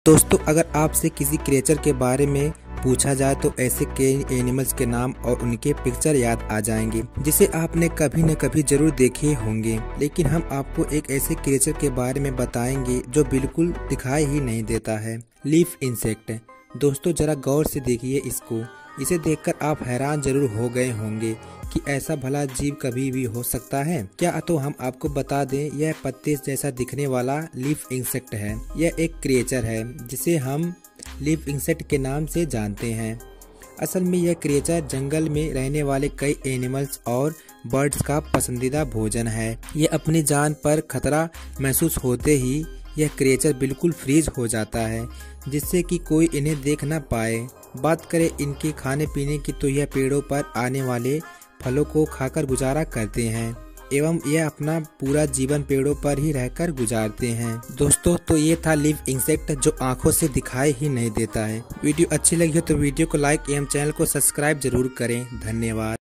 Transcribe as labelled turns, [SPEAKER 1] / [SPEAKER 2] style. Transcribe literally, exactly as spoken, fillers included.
[SPEAKER 1] दोस्तों, अगर आपसे किसी क्रिएचर के बारे में पूछा जाए तो ऐसे कई एनिमल्स के नाम और उनके पिक्चर याद आ जाएंगे जिसे आपने कभी न कभी जरूर देखे होंगे। लेकिन हम आपको एक ऐसे क्रिएचर के बारे में बताएंगे जो बिल्कुल दिखाई ही नहीं देता है, लीफ इंसेक्ट। दोस्तों, जरा गौर से देखिए इसको। इसे देखकर आप हैरान जरूर हो गए होंगे कि ऐसा भला जीव कभी भी हो सकता है क्या। तो हम आपको बता दें, यह पत्ते जैसा दिखने वाला लीफ इंसेक्ट है। यह एक क्रिएचर है जिसे हम लीफ इंसेक्ट के नाम से जानते हैं। असल में यह क्रिएचर जंगल में रहने वाले कई एनिमल्स और बर्ड्स का पसंदीदा भोजन है। यह अपनी जान पर खतरा महसूस होते ही यह क्रिएचर बिल्कुल फ्रीज हो जाता है, जिससे कि कोई इन्हें देख ना पाए। बात करें इनके खाने पीने की तो यह पेड़ों पर आने वाले फलों को खाकर गुजारा करते हैं एवं यह अपना पूरा जीवन पेड़ों पर ही रहकर गुजारते हैं। दोस्तों, तो ये था लीफ इंसेक्ट जो आंखों से दिखाई ही नहीं देता है। वीडियो अच्छी लगी हो तो वीडियो को लाइक एवं चैनल को सब्सक्राइब जरूर करें। धन्यवाद।